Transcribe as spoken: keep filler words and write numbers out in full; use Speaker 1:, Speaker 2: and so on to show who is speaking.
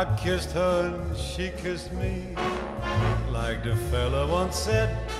Speaker 1: I kissed her and she kissed me, like the fella once said